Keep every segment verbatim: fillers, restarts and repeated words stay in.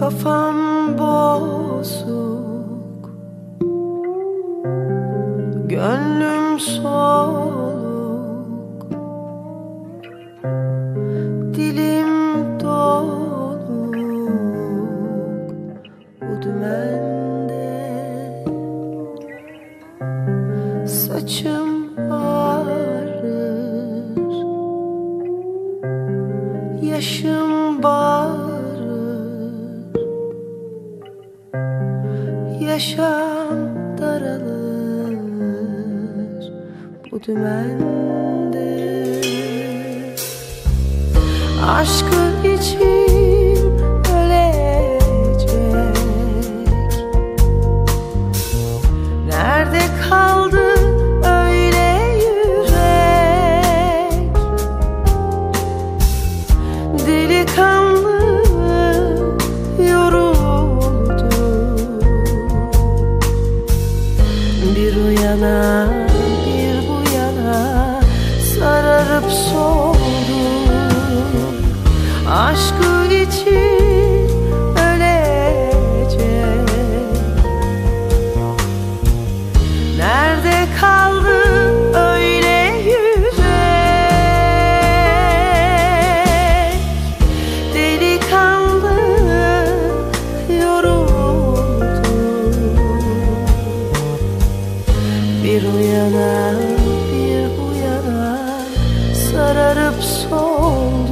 Kafam bozuk, gönlüm soluk, dilim doluk bu dümende. Saçım ağrır, yaşım bağırır, yaşam daralır bu dümende. Aşkı için ölecek, nerede kaldı öyle yürek? Delikanlı yoruldu, bir uyana bir bu yana sararıp soldu. Aşkı için ölecek, nerede kaldı öyle yürek? Delikanlı yoruldu, bir uyana bir bu yana sararıp soldu.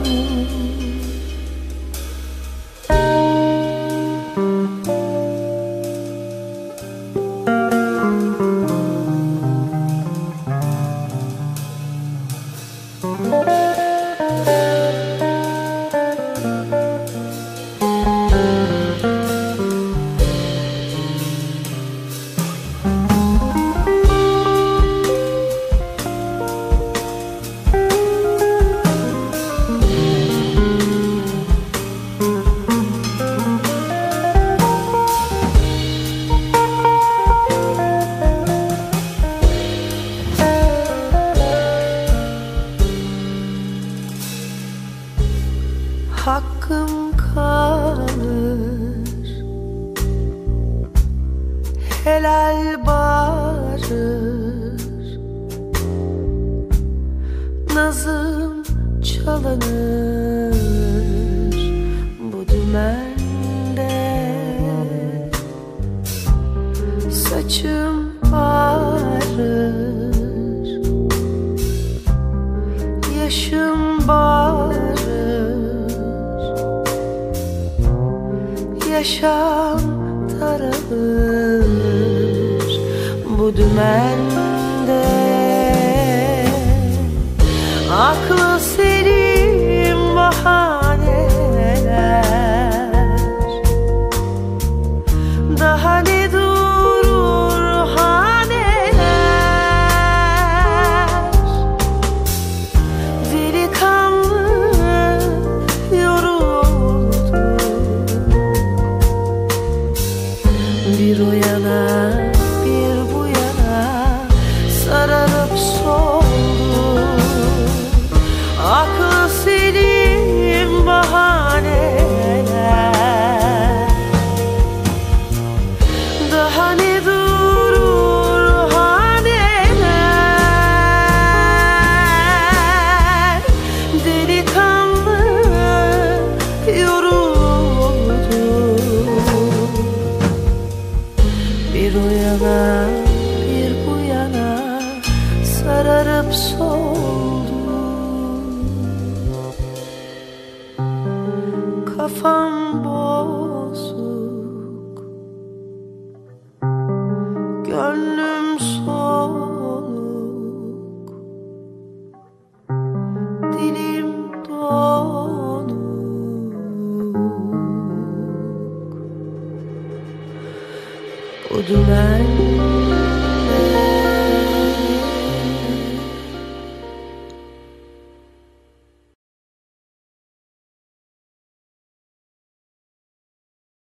Hakkım kalır, helal bağırır, nazım çalınır bu dümende. Saçım ağrır, yaşım bağırır, yaşam daralır bu dümende. Aklı selim bahaneler, daha ne durur haneler? Delikanlı yoruldu, bir o yana bir bu yana sararıp soldu. Aklı selim bahaneler, daha ne durur haneler? Delikanlı yoruldu, bir o yana bir bu yana sararıp soldu. Kafam